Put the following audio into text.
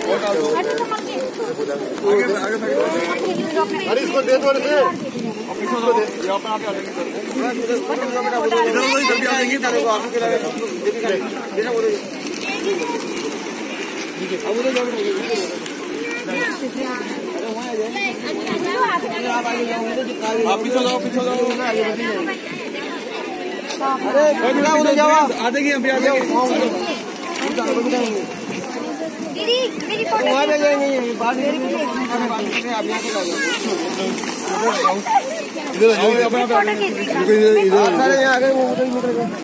अरे इसको दे दो इधर आप पीछे जाओ अरे उधर जाओ आ जाएंगे हम भी आ जाएंगे दीदी मेरी फोटो वहाँ पे जाएंगे बाद में इधर इधर